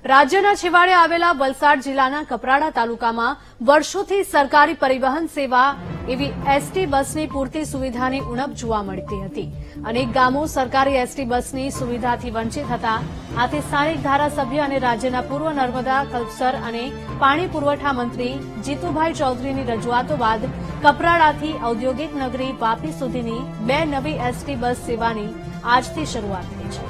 રાજ્યના છેવાડે આવેલા વલસાડ જિલ્લાના કપરાડા તાલુકામાં વર્ષોથી સરકારી પરિવહન સેવા એવી એસટી બસની પૂરતી સુવિધાની ઉણપ જોવા મળતી હતી. અનેક ગામો સરકારી એસટી બસની સુવિધાથી વંચિત હતા. આથી સ્થાનિક ધારાસભ્ય અને રાજ્યના પૂર્વ નર્મદા કલ્પસર અને પાણી પુરવઠા મંત્રી જીતુભાઈ ચૌધરીની રજૂઆતો બાદ કપરાડાથી ઔદ્યોગિક નગરી વાપી સુધીની 2 નવી એસટી બસ સેવાની આજથી શરૂઆત થઈ છે.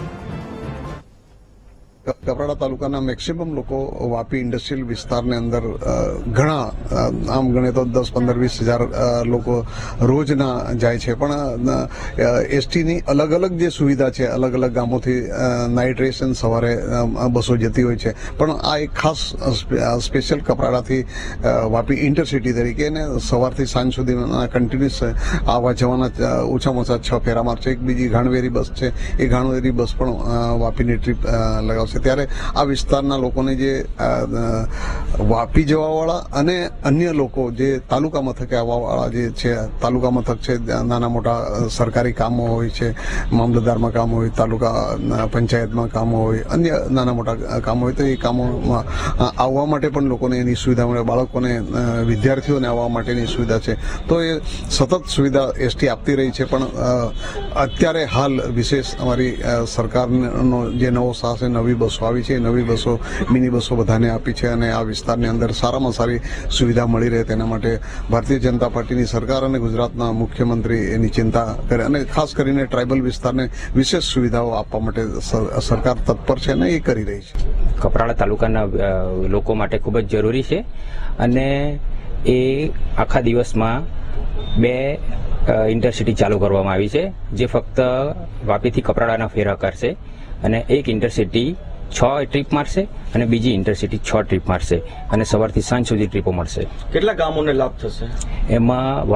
કપરાડા તાલુકાના મેક્સિમમ લોકો વાપી ઇન્ડસ્ટ્રીયલ વિસ્તારની અંદર ઘણા આમ ગણે તો 10-15-20 હજાર લોકો રોજના જાય છે. પણ એસટીની અલગ અલગ જે સુવિધા છે, અલગ અલગ ગામોથી નાઇટ રેસ અને સવારે બસો જતી હોય છે. પણ આ એક ખાસ સ્પેશિયલ કપરાડાથી વાપી ઇન્ટરસિટી તરીકે ને સવારથી સાંજ સુધી કન્ટિન્યુઅસ આવવા જવાના ઓછામાં ઓછા 6 ફેરા મારશે. એક બીજી ઘાણવેરી બસ છે, એ ઘાણવેરી બસ પણ વાપીની ટ્રીપ લગાવશે. ત્યારે આ વિસ્તારના લોકોને જે વાપી જવાવાળા અને અન્ય લોકો જે તાલુકા મથકે આવવાવાળા જે છે, તાલુકા મથક છે, નાના મોટા સરકારી કામો હોય છે, મામલતદારમાં કામ હોય, તાલુકા પંચાયતમાં કામો હોય, અન્ય નાના મોટા કામો હોય, તો એ કામોમાં આવવા માટે પણ લોકોને એની સુવિધા મળે. બાળકોને, વિદ્યાર્થીઓને આવવા માટેની સુવિધા છે. તો એ સતત સુવિધા એસટી આપતી રહી છે. પણ અત્યારે હાલ વિશેષ અમારી સરકારનો જે નવો સાહસ છે, નવી બસો આવી છે, નવી બસો, મિની બસો બધાને આપી છે અને આ વિસ્તારની અંદર સારામાં સારી સુવિધા મળી રહે તેના માટે ભારતીય જનતા પાર્ટીની સરકાર અને ગુજરાતના મુખ્યમંત્રી એની ચિંતા કરે અને ખાસ કરીને ટ્રાઇબલ વિસ્તારને વિશેષ સુવિધાઓ આપવા માટે સરકાર તત્પર છે અને એ કરી રહી છે. કપરાડા તાલુકાના લોકો માટે ખૂબ જ જરૂરી છે અને એ આખા દિવસમાં 2 ઇન્ટરસિટી ચાલુ કરવામાં આવી છે, જે ફક્ત વાપીથી કપરાડાના ફેરા કરશે અને એક ઇન્ટરસિટી 6 ટ્રીપ મારશે અને બીજી ઇન્ટરસિટી 6 ટ્રીપ મારશે અને સવારથી સાંજ સુધી ટ્રીપો મળશે. કેટલા ગામોને લાભ થશે? એમાં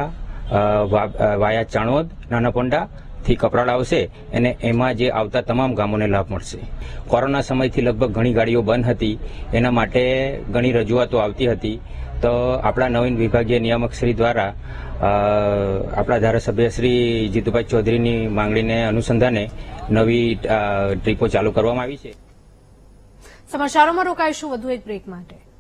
વાયા ચાણોદ, નાના પોંડા થી કપરાડા આવશે અને એમાં જે આવતા તમામ ગામોને લાભ મળશે. કોરોના સમયથી લગભગ ઘણી ગાડીઓ બંધ હતી, એના માટે ઘણી રજૂઆતો આવતી હતી. તો આપણા નવીન વિભાગીય નિયામક શ્રી દ્વારા આપણા ધારાસભ્ય શ્રી જીતુભાઈ ચૌધરીની માંગણીને અનુસંધાને નવી ટ્રીપો ચાલુ કરવામાં આવી છે. સમાચારોમાં રોકાઈશું વધુ એક બ્રેક માટે.